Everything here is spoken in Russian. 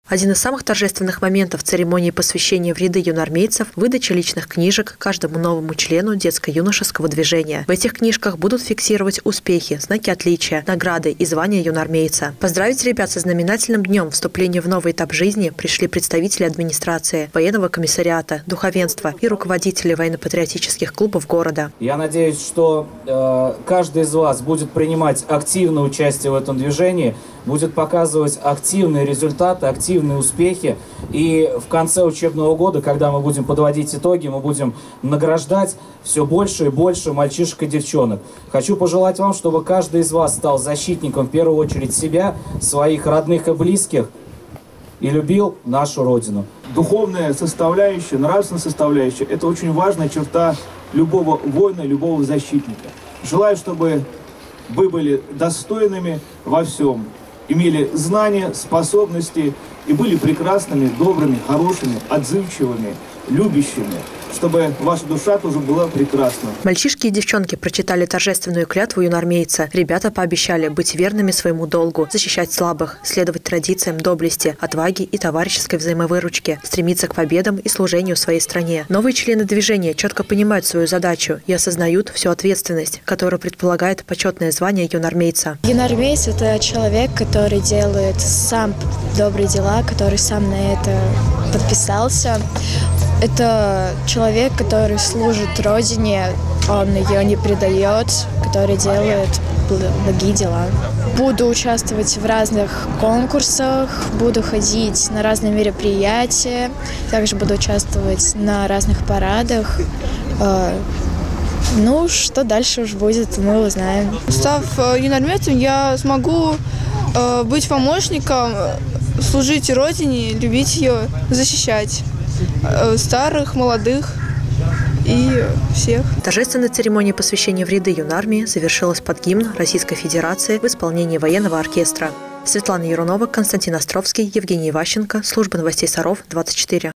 Один из самых торжественных моментов церемонии посвящения в ряды юноармейцев – выдача личных книжек каждому новому члену детско-юношеского движения. В этих книжках будут фиксировать успехи, знаки отличия, награды и звания юноармейца. Поздравить ребят со знаменательным днем вступления в новый этап жизни пришли представители администрации, военного комиссариата, духовенства и руководители военно-патриотических клубов города. Я надеюсь, что каждый из вас будет принимать активное участие в этом движении, будет показывать активные результаты, активные успехи. И в конце учебного года, когда мы будем подводить итоги, мы будем награждать все больше и больше мальчишек и девчонок. Хочу пожелать вам, чтобы каждый из вас стал защитником, в первую очередь, себя, своих родных и близких, и любил нашу Родину. Духовная составляющая, нравственная составляющая – это очень важная черта любого воина, любого защитника. Желаю, чтобы вы были достойными во всем, имели знания, способности и были прекрасными, добрыми, хорошими, отзывчивыми, любящими, чтобы ваша душа тоже была прекрасна. Мальчишки и девчонки прочитали торжественную клятву юноармейца. Ребята пообещали быть верными своему долгу, защищать слабых, следовать традициям доблести, отваги и товарищеской взаимовыручки, стремиться к победам и служению своей стране. Новые члены движения четко понимают свою задачу и осознают всю ответственность, которую предполагает почетное звание юноармейца. Юноармейец – это человек, который делает сам добрые дела, который сам на это подписался. Это человек, который служит Родине, он ее не предает, который делает благие дела. Буду участвовать в разных конкурсах, буду ходить на разные мероприятия, также буду участвовать на разных парадах. Ну, что дальше уж будет, мы узнаем. Став юноармейцем, я смогу быть помощником, служить Родине, любить ее, защищать старых, молодых и всех. Торжественная церемония посвящения в ряды юнармии завершилась под гимн Российской Федерации в исполнении военного оркестра. Светлана Ярунова, Константин Островский, Евгений Иващенко. Служба новостей Саров, 24.